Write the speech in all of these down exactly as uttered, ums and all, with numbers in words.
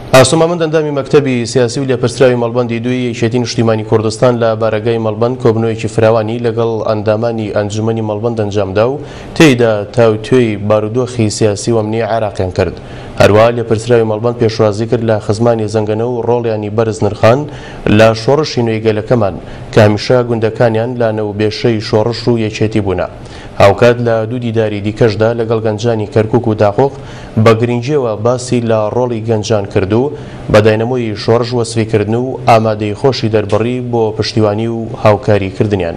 ئاسۆمامەند ئەندامی مەکتەبی سیاسی و لێپرسراوی مەڵبەندی دووی یەکێتی نیشتیمانی کوردستان لە بارگای مەڵبەند کۆبنەوەیەکی فراوانی لەگەڵ ئەندامانی ئەنجومەنی مەڵبەند ئەنجامدا و تێیدا تاوتوێی بارودۆخی سیاسی و ئەمنی عێراقیان کرد. هەروەها لێپرسراوی مەڵبەند پێشوازی کرد لە خزمانی زەنگەنە و ڕۆڵیانی بەرز نرخان لە شۆڕشی نوێی گەلەکەمان کە هەمیشە گوندەکانیان لە نەوبێشەی شۆڕش و یەکێتی بوونە. هاوکات لە دوو دیداری دیکەشدا لەگەڵ گەنجانی کەرکووک و داخۆق بە گرنگیەوە باسی لە ڕۆڵی گەنجان کرد و بە داینەمۆی شۆڕژ وەسفیکردن و ئامادەی خۆشی دەربڕی بۆ پشتیوانی و هاوکاریکردنیان.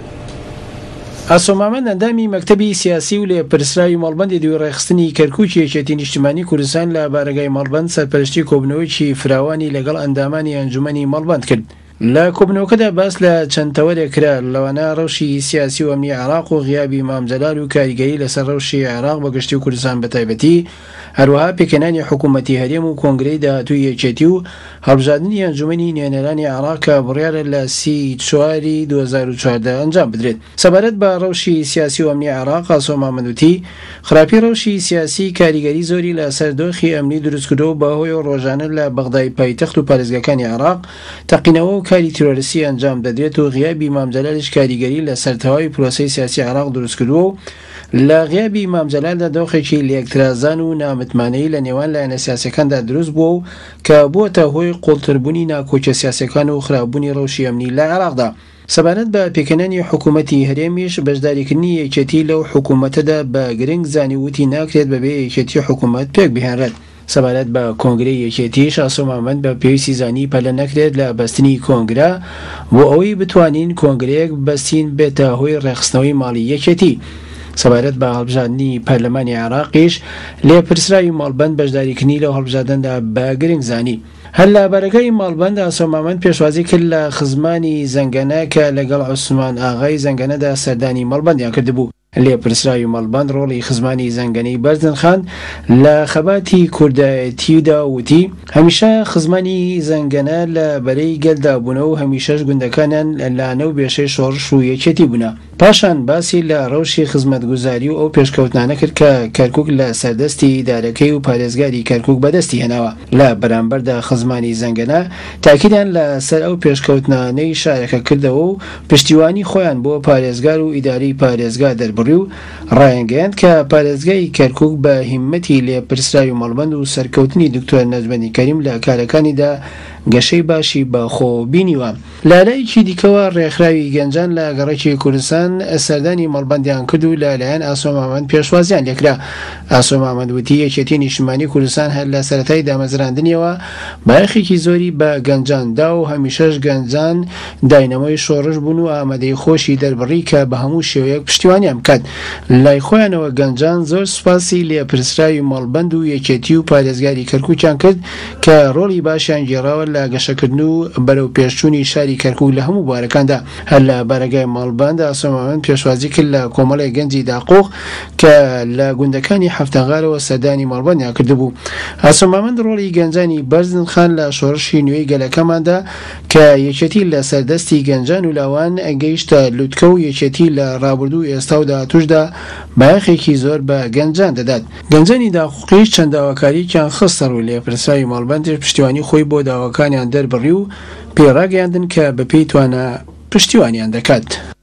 ئاسۆمامەند ئەندامی مەکتەبی سیاسی و لێپرسراوی مەڵبەندی دوی ڕێخستنی کەرکووکی یەکێتی نیشتیمانی کوردستان لە بارگای مەڵبەند سەرپەرشتی کۆبنەوەیەکی فراوانی لەگەڵ ئەندامانی ئەنجومەنی مەڵبەند کرد. لە کۆبنەوەکەدا باس لە چەند تەوەرێک کرا لەوانە ڕەوشی سیاسی و ئەمنی عێراق و غیابی مام جەلال و کاریگەری لەسەر ڕەوشی عێراق بە گشتی و کوردستان بەتایبەتی، هەروەها پێکەنانی حکوومەتی هەرێم و کۆنگرەی داهاتووی یەکێتی و هەڵبژاردننی ئەنجومەنی نوێنەرانی عێراق کە بڕیارە لە سی چواری دوو هەزار و چواردە ئەنجام بدرێت. سەبارەت بە ڕەوشی سیاسی و ئەمنی عێراق ئاسۆمامەند وتی خراپی ڕەوشی سیاسی کاریگەری زۆری لە سەردۆخی ئەمنی دروستکردەوە بەهۆی ڕۆژانە لە بەغدای پایتەخت و پارێزگاکانی عێراق تەقینەوە و کاری تیرۆریستی ئەنجام دەدرێت و غیابی مام جەلالیش کاریگەری لە سەرتەوای پرۆسەی سیاسی عێراق دروستکردووە و لە غیابی مام جەلالدا دۆخێکی لێکترازان و نامتمانەی لە نێوان لایەنە سیاسیەکاندا دروست بووە و کە بووەتە هۆی قوڵتربوونی ناکۆچە سیاسیەکان و خراپبوونی ڕەوشی ئەمنی لە عێراقدا. سەبارەت بە پێکەنانی حکوومەتی هەرێمیش بەشداریکردنی یەکێتی لەو حکوومەتەدا بە گرنگ زانیوتی ناکرێت بەبێ یەکێتی حکوومەت پێک بهێنرێت. سەبارەت بە کۆنگرەی یەکێتیش ئاسۆمامەند بە پێویستی زانی پەلە نەکرێت لە بەستنی کۆنگرە بۆ ئەوەی بتوانین کۆنگرەیەک بەستین بێتە هۆی ڕێخستنەوەی ماڵی یەکێتی. سەبارەت بە هەڵبژاردننی پەرلەمانی عێراقیش لێپرسراوی مەڵبەند بەشداریکردنی لەو هەڵبژاردندا بە گرنگ زانی. هەر لە بەرەگای مەڵبەند ئاسۆمامەند پێشوازی کرد لە خزمانی زەنگەنە کە لەگەڵ عوسمان ئاغای زەنگەنەدا سەردانی مەڵبەندیان کردبوو. لێپرسراوی مەڵبەند ڕۆڵی خزمانی زەنگەنەی بەرزنخان لە خەباتی کوردایەتیدا وتی هەمیشە خزمانی زەنگەنە لە بەرەی گەلدا بوونە و هەمیشەش گوندەکانیان لانە و بێشەی شۆڕش و یەکێتی بوونە. پاشان باسی لە ڕەوشی خزمەتگوزاری و ئەو پێشکەوتنانە کرد کە کەرکووک لە سەردەستی دارەکەی و پارێزگاری کەرکووک بەدەستی هێناوە. لە بەرامبەردا خزمانی زەنگەنە تاکیدیان لەسەر ئەو پێشکەوتنانەی شارەکە کردەوە و پشتیوانی خۆیان بۆ پارێزگار و ئیداری پارێزگا دەربڕی و ڕایەنگەیاند کە پارێزگای کەرکووک بە هیممەتی لێپرسراوی مەڵبەند و سەرکەوتنی دکتۆر نەجمەنی کەریم لە کارەکانیدا گەشەی باشی بەخۆ بینیوە. لالایەکی دیکەوە ڕێکخراوی گەنجان لە گەڕێکی کوردستان سەردانی مەڵبەندیان کرد و لەلایەن ئاسۆمامەند پێشوازیان لێکرا. ئاسۆمامەند وتی یەکێتی نیشتیمانی کوردستان هەر لە سەرەتای دامەزراندنیەوە بایەخێکی زۆری بە گەنجاندا و هەمیشەش گەنجان داینەمەی شۆڕش بوون و ئامادەی خۆشی دەربڕی کە بە هەموو شێوەیەک پشتیوانیان بکات. لای خۆیانەوە گەنجان زۆر سوپاسی لێپرسراوی مەڵبەند و یەکێتی و پارێزگاری کەرکووکیان کرد کە ڕۆڵی باشیان گێڕاوە لە گەشەکردن و بەرەو پێشچوونی شاری کەرکووک لە هەموو بوارەکاندا. هەر لە بارگای مەڵبەند ئاسۆمامەند پێشوازی کرد لە کۆمەڵی گەنجی داقۆق کە لە گوندەکانی هەفتەغارەوە سەردانی مەڵبەندیان کردبوو. ئاسۆمامەند ڕۆڵی گەنجانی بەرزنخان لە شۆڕشی نوێی گەلەکەماندا کە یەکێتی لە سەردەستی گەنجان و لاوان ئەگەیشتە لوتکە و یەکێتی لە ڕابردوو ئێستا و داهاتووشدا بایەخێکی زۆر بە گەنجان دەدات. گەنجانی داقۆقیش چەند داواکارییان خستە ڕوو لێپرسراوی مەڵبەندیش پشتیوانی خۆی بۆ داواکانیان دەربڕی و پێڕاگەیاندن کە بەپێی توانە پشتیوانیان دەکات.